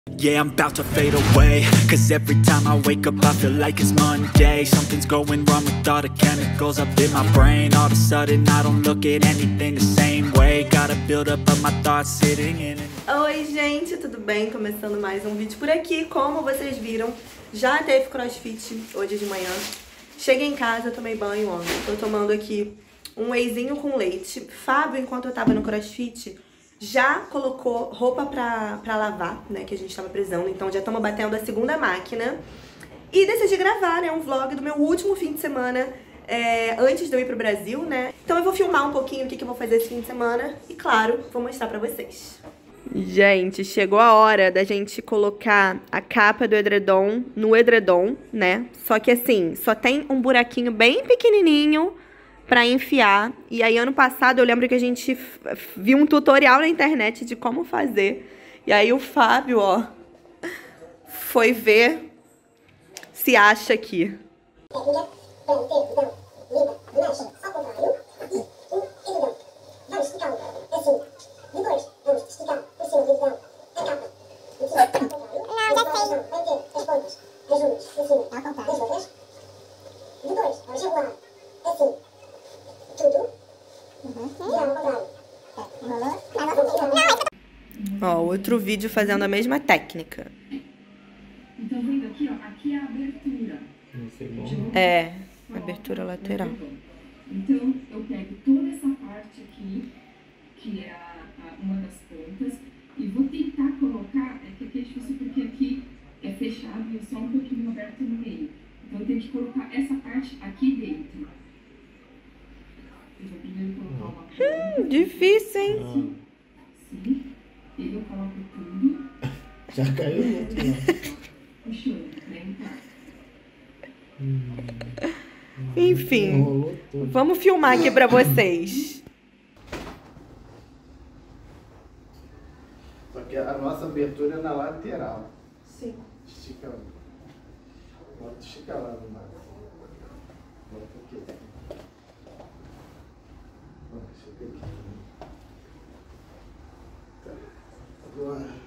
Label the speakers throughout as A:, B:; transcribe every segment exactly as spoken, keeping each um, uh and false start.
A: Yeah, I'm about to fade away, cause every time I wake up I feel like it's Monday. Something's going wrong with all the chemicals up in my brain. All of a sudden I don't look at anything the same way. Gotta build up of my thoughts sitting in it.
B: Oi gente, tudo bem? Começando mais um vídeo por aqui. Como vocês viram, já teve crossfit hoje de manhã. Cheguei em casa, tomei banho ontem. Tô tomando aqui um wheyzinho com leite. Fábio, enquanto eu tava no crossfit, já colocou roupa pra, pra lavar, né, que a gente tava precisando. Então já estamos batendo a segunda máquina. E decidi gravar, né, um vlog do meu último fim de semana, é, antes de eu ir pro Brasil, né. Então eu vou filmar um pouquinho o que, que eu vou fazer esse fim de semana. E claro, vou mostrar pra vocês. Gente, chegou a hora da gente colocar a capa do edredom no edredom, né. Só que assim, só tem um buraquinho bem pequenininho pra enfiar. E aí ano passado eu lembro que a gente viu um tutorial na internet de como fazer. E aí o Fábio, ó, foi ver se acha aqui. Ó, outro vídeo fazendo a mesma técnica.
C: Então, vendo aqui, ó, aqui é a abertura.
B: É, abertura lateral.
C: Então, eu pego toda essa parte aqui, que é a, a, uma das pontas, e vou tentar colocar, é que aqui é difícil porque aqui é fechado e só um pouquinho aberto no meio. Então, eu tenho que colocar essa parte aqui dentro. Eu vou primeiro colocar uma ponta.
B: Hum, difícil, hein?
C: Assim, assim. E eu coloco tudo.
D: Já caiu outro, né?
C: Puxou, vem cá.
B: Enfim, vamos filmar aqui pra vocês.
D: Só que a nossa abertura é na lateral.
B: Sim.
D: Estica lá. Bota, estica lá no mar. Bota aqui. Bota, estica aqui. Tá. Agora.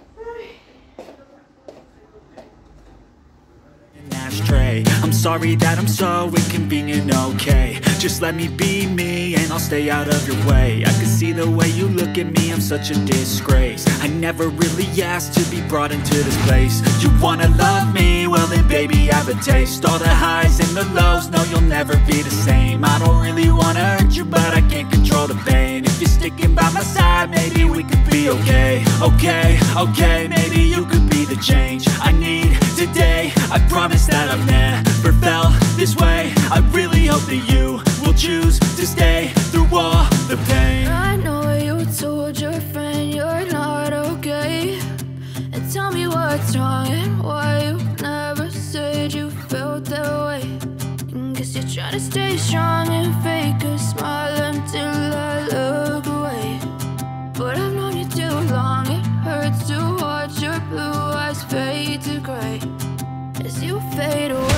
A: Ashtray. I'm sorry that I'm so inconvenient, okay. Just let me be me and I'll stay out of your way. I can see the way you look at me, I'm such a disgrace. I never really asked to be brought into this place. You wanna love me? Well then baby I have a taste. All the highs and the lows, no you'll never be the same. I don't really wanna hurt you but I can't control the pain. If you're sticking by my side, maybe we could be okay. Okay, okay, maybe you could be the change I need today. I promise that I've never felt this way. I really hope that you will choose to stay through all the pain.
E: I know you told your friend you're not okay, and tell me what's wrong and why you never said you felt that way. And guess you're trying to stay strong and fake a smile until I look away. But I've known you too long, it hurts to watch your blue eyes fade to gray as you fade away.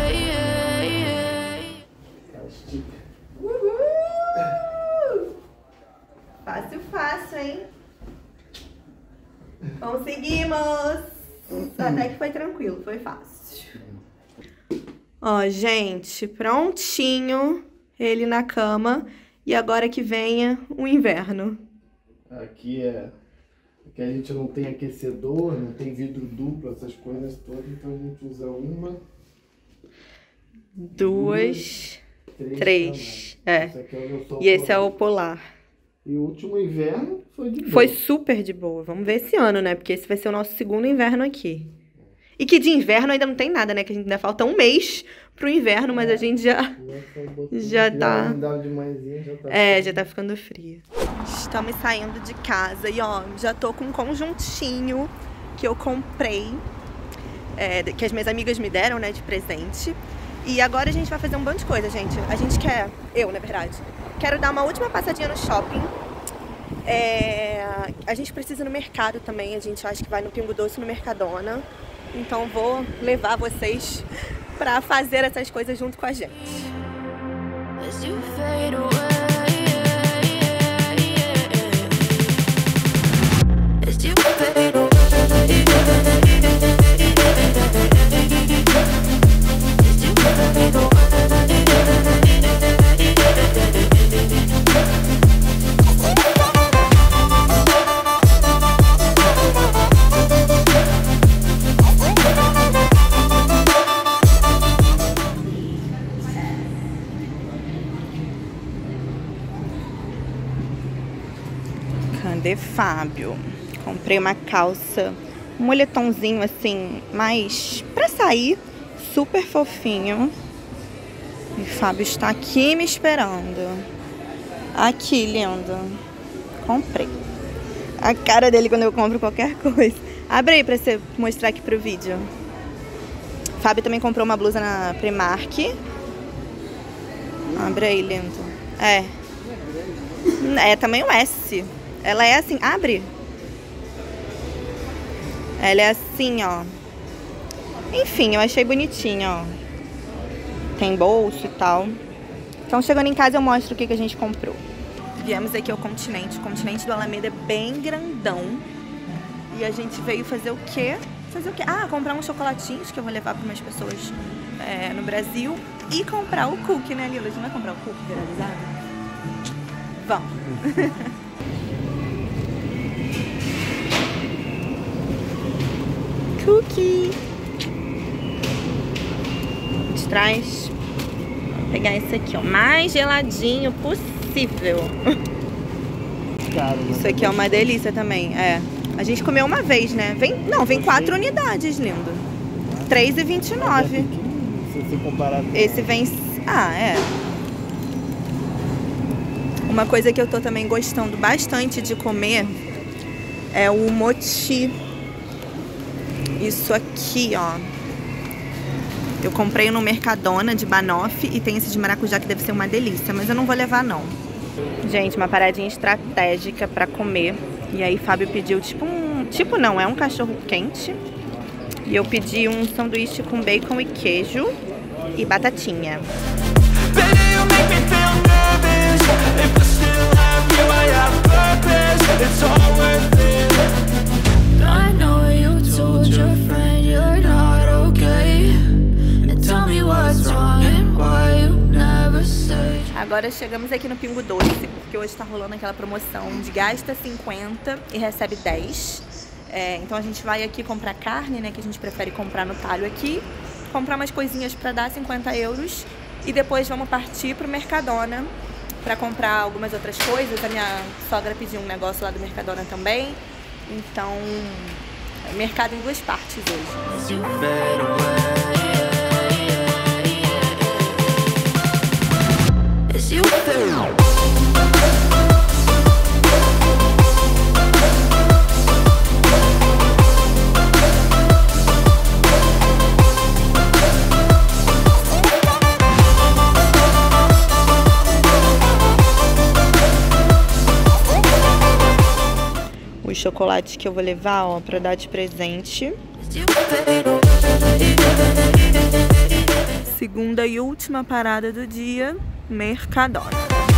B: Uhul! Fácil, fácil, hein? Conseguimos! Até que foi tranquilo, foi fácil. Ó, gente, prontinho. Ele na cama. E agora que venha o inverno.
D: Aqui é... Aqui a gente não tem aquecedor, não tem vidro duplo, essas coisas todas. Então a gente usa uma...
B: Duas...
D: Três.
B: Três. É.
D: Esse aqui é o meu sol
B: E esse é
D: polar.
B: o polar.
D: E o último inverno foi de boa.
B: Foi super de boa. Vamos ver esse ano, né? Porque esse vai ser o nosso segundo inverno aqui. E que de inverno ainda não tem nada, né? Que a gente ainda falta um mês pro inverno, mas a gente já... Já tá...
D: De manhãzinha, já tá
B: É, já tá ficando frio. Estamos saindo de casa e, ó, já tô com um conjuntinho que eu comprei, é, que as minhas amigas me deram, né, de presente. E agora a gente vai fazer um monte de coisa, gente. A gente quer... Eu, na verdade. Quero dar uma última passadinha no shopping. É, a gente precisa ir no mercado também. A gente acha que vai no Pingo Doce, no Mercadona. Então vou levar vocês pra fazer essas coisas junto com a gente.
E: As you fade away, as you fade away.
B: de Fábio. Comprei uma calça, um moletomzinho assim, mais pra sair, super fofinho. E Fábio está aqui me esperando. Aqui, lindo. Comprei. A cara dele quando eu compro qualquer coisa. Abre aí pra você mostrar aqui pro vídeo. Fábio também comprou uma blusa na Primark. Abre aí, lindo. É. É tamanho S. Ela é assim, abre. Ela é assim, ó. Enfim, eu achei bonitinha, ó. Tem bolso e tal. Então, chegando em casa, eu mostro o que, que a gente comprou. Viemos aqui ao Continente. O Continente do Alameda é bem grandão. E a gente veio fazer o quê? Fazer o quê? Ah, comprar uns chocolatinhos que eu vou levar para umas pessoas é, no Brasil. E comprar o cookie, né, Lila? A gente vai comprar o cookie viralizado? Vamos. Cookie. De trás. Vou pegar esse aqui, ó. Mais geladinho possível.
D: Caro, né?
B: Isso aqui é uma delícia também, é. A gente comeu uma vez, né? Vem, não, vem quatro unidades, lindo. três reais e vinte e nove centavos.
D: Se você comparar com...
B: Esse vem... Ah, é. Uma coisa que eu tô também gostando bastante de comer é o mochi. Isso aqui, ó. Eu comprei no Mercadona de banoffee e tem esse de maracujá que deve ser uma delícia, mas eu não vou levar, não. Gente, uma paradinha estratégica pra comer. E aí Fábio pediu tipo um... Tipo não, é um cachorro quente. E eu pedi um sanduíche com bacon e queijo e batatinha. Agora chegamos aqui no Pingo Doce, porque hoje tá rolando aquela promoção de gasta cinquenta e recebe dez. É, então a gente vai aqui comprar carne, né, que a gente prefere comprar no talho aqui, comprar umas coisinhas pra dar cinquenta euros e depois vamos partir pro Mercadona pra comprar algumas outras coisas. A minha sogra pediu um negócio lá do Mercadona também, então mercado em duas partes hoje. Os chocolates que eu vou levar, ó, pra dar de presente. Segunda e última parada do dia, Mercadona.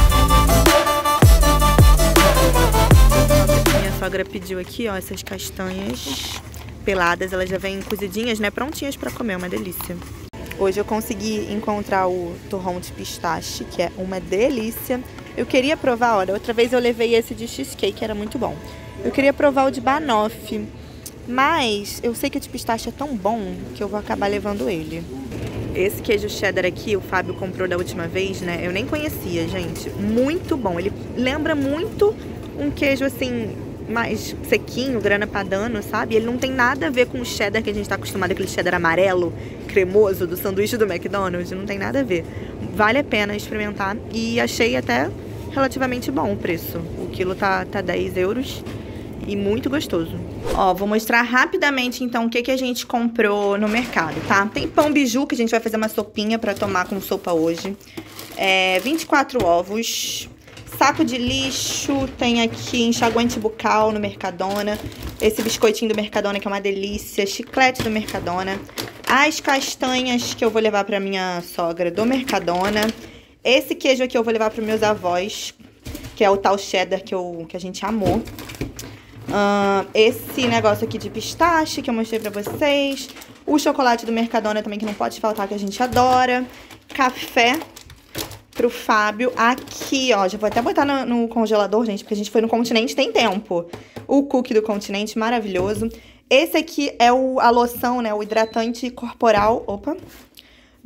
B: Minha sogra pediu aqui, ó, essas castanhas peladas. Elas já vêm cozidinhas, né, prontinhas pra comer, uma delícia. Hoje eu consegui encontrar o torrão de pistache, que é uma delícia. Eu queria provar, olha, outra vez eu levei esse de cheesecake, era muito bom. Eu queria provar o de banoffee, mas eu sei que o de pistache é tão bom que eu vou acabar levando ele. Esse queijo cheddar aqui, o Fábio comprou da última vez, né? Eu nem conhecia, gente. Muito bom. Ele lembra muito um queijo, assim, mais sequinho, grana padano, sabe? Ele não tem nada a ver com o cheddar que a gente tá acostumado, aquele cheddar amarelo, cremoso, do sanduíche do McDonald's. Não tem nada a ver. Vale a pena experimentar e achei até relativamente bom o preço. O quilo tá, tá dez euros. E muito gostoso. Ó, vou mostrar rapidamente, então, o que, que a gente comprou no mercado, tá? Tem pão biju, que a gente vai fazer uma sopinha pra tomar com sopa hoje. É, vinte e quatro ovos. Saco de lixo. Tem aqui enxaguante bucal no Mercadona. Esse biscoitinho do Mercadona, que é uma delícia. Chiclete do Mercadona. As castanhas que eu vou levar pra minha sogra do Mercadona. Esse queijo aqui eu vou levar pros meus avós, que é o tal cheddar que, eu, que a gente amou. Uh, esse negócio aqui de pistache que eu mostrei pra vocês. O chocolate do Mercadona também, que não pode faltar, que a gente adora. Café pro Fábio. Aqui, ó, já vou até botar no, no congelador, gente, porque a gente foi no Continente, tem tempo. O cookie do Continente, maravilhoso. Esse aqui é o, a loção, né, o hidratante corporal, opa,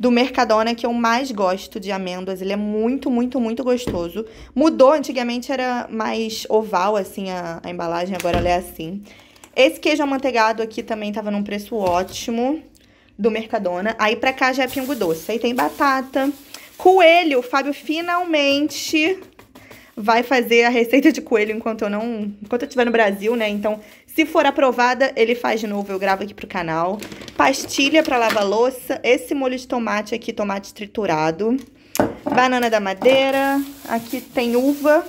B: do Mercadona que eu mais gosto de amêndoas. Ele é muito, muito, muito gostoso. Mudou, antigamente era mais oval, assim, a, a embalagem, agora ela é assim. Esse queijo amanteigado aqui também tava num preço ótimo, do Mercadona. Aí pra cá já é Pingo Doce. Aí tem batata. Coelho, o Fábio finalmente vai fazer a receita de coelho enquanto eu não... Enquanto eu estiver no Brasil, né? Então, se for aprovada, ele faz de novo. Eu gravo aqui pro canal. Pastilha pra lavar louça. Esse molho de tomate aqui, tomate triturado. Banana da madeira. Aqui tem uva.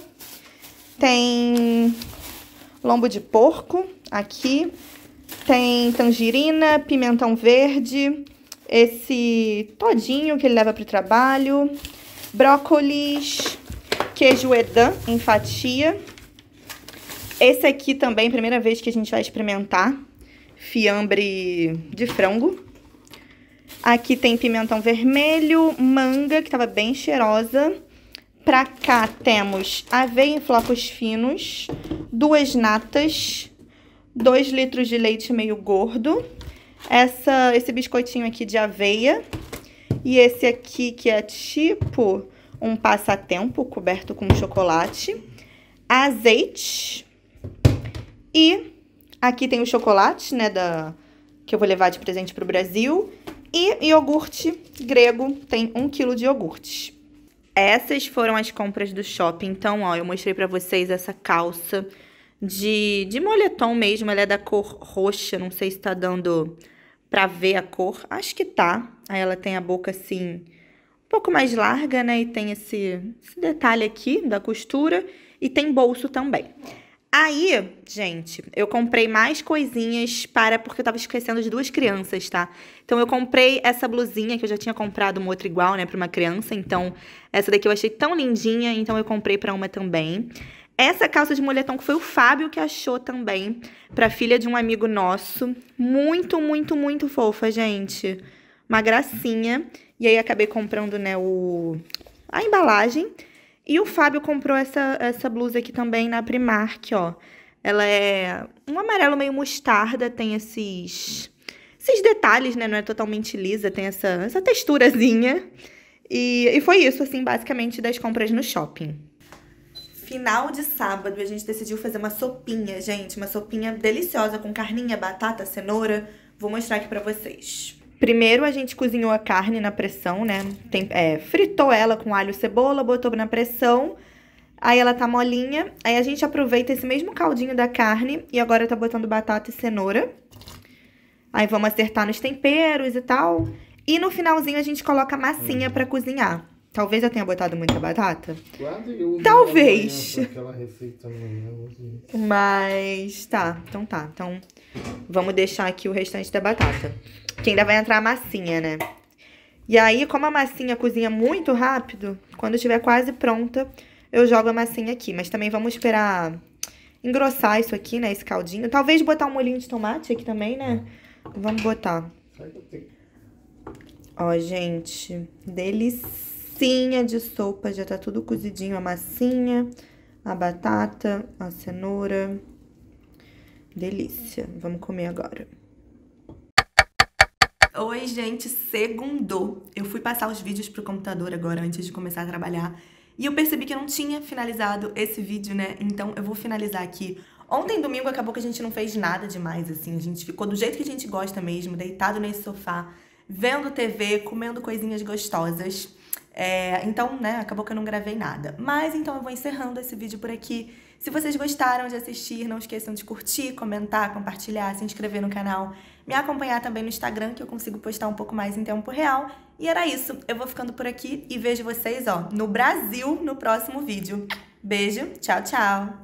B: Tem lombo de porco. Aqui tem tangerina, pimentão verde. Esse todinho que ele leva pro trabalho. Brócolis. Queijo Edam em fatia. Esse aqui também, primeira vez que a gente vai experimentar. Fiambre de frango. Aqui tem pimentão vermelho, manga, que tava bem cheirosa. Pra cá temos aveia em flocos finos, duas natas, dois litros de leite meio gordo. Essa, esse biscoitinho aqui de aveia. E esse aqui que é tipo... um passatempo coberto com chocolate, azeite e aqui tem o chocolate, né, da, que eu vou levar de presente pro Brasil, e iogurte grego, tem um quilo de iogurte. Essas foram as compras do shopping. Então, ó, eu mostrei pra vocês essa calça de, de moletom mesmo, ela é da cor roxa, não sei se tá dando pra ver a cor, acho que tá. Aí ela tem a boca assim... um pouco mais larga, né? E tem esse, esse detalhe aqui da costura. E tem bolso também. Aí, gente, eu comprei mais coisinhas para... porque eu tava esquecendo de duas crianças, tá? Então, eu comprei essa blusinha, que eu já tinha comprado uma outra igual, né? Pra uma criança. Então, essa daqui eu achei tão lindinha. Então, eu comprei pra uma também. Essa calça de moletom que foi o Fábio que achou também. Pra filha de um amigo nosso. Muito, muito, muito fofa, gente. Uma gracinha. E aí, acabei comprando, né, o... a embalagem. E o Fábio comprou essa, essa blusa aqui também na Primark, ó. Ela é um amarelo meio mostarda, tem esses... esses detalhes, né, não é totalmente lisa, tem essa, essa texturazinha. E, e foi isso, assim, basicamente, das compras no shopping. Final de sábado, a gente decidiu fazer uma sopinha, gente. Uma sopinha deliciosa com carninha, batata, cenoura. Vou mostrar aqui pra vocês. Primeiro a gente cozinhou a carne na pressão, né? Tem, é, fritou ela com alho e cebola, botou na pressão. Aí ela tá molinha. Aí a gente aproveita esse mesmo caldinho da carne e agora tá botando batata e cenoura. Aí vamos acertar nos temperos e tal. E no finalzinho a gente coloca a massinha pra cozinhar. Talvez eu tenha botado muita batata.
D: Eu
B: Talvez.
D: Aquela receita amanhã,
B: mas tá, então tá. Então vamos deixar aqui o restante da batata. Que ainda vai entrar a massinha, né? E aí, como a massinha cozinha muito rápido, quando estiver quase pronta, eu jogo a massinha aqui. Mas também vamos esperar engrossar isso aqui, né? Esse caldinho. Talvez botar um molhinho de tomate aqui também, né? Vamos botar. Ó, gente, delicinha de sopa. Já tá tudo cozidinho, a massinha, a batata, a cenoura. Delícia. Vamos comer agora. Oi, gente, segundou. Eu fui passar os vídeos pro computador agora, antes de começar a trabalhar. E eu percebi que eu não tinha finalizado esse vídeo, né? Então eu vou finalizar aqui. Ontem, domingo, acabou que a gente não fez nada demais, assim. A gente ficou do jeito que a gente gosta mesmo, deitado nesse sofá, vendo T V, comendo coisinhas gostosas. É, então, né, acabou que eu não gravei nada. Mas, então, eu vou encerrando esse vídeo por aqui. Se vocês gostaram de assistir, não esqueçam de curtir, comentar, compartilhar, se inscrever no canal. Me acompanhar também no Instagram, que eu consigo postar um pouco mais em tempo real. E era isso. Eu vou ficando por aqui e vejo vocês, ó, no Brasil, no próximo vídeo. Beijo, tchau, tchau!